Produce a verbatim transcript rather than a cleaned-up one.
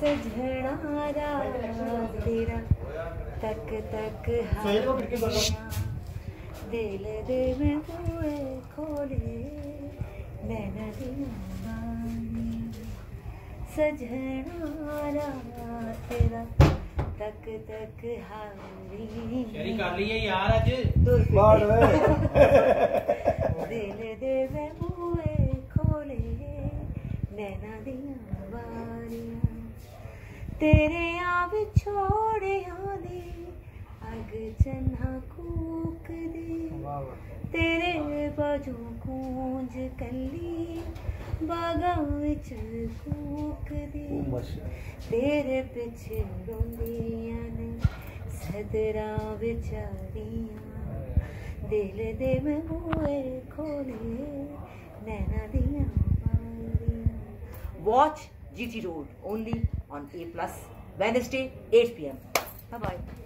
सजना तेरा तक तक हारियां दिल दे में हुए खोले नैना दियां सजना तेरा तक तक हारी शेरी कर ली है यार आज दिल दे में हुए खोले नैना दियां बारियां तेरे आव छोड़े आदे अग चन्हा कूक दे तेरे बाजू कूंज कली बागा विच कूक दे तेरे पिछे रोंदियां ने सदरा बेचारियां दिल दे में हुए खोले नैना दियां बारियां। Watch G T Road only on A Plus Wednesday eight p m Bye bye.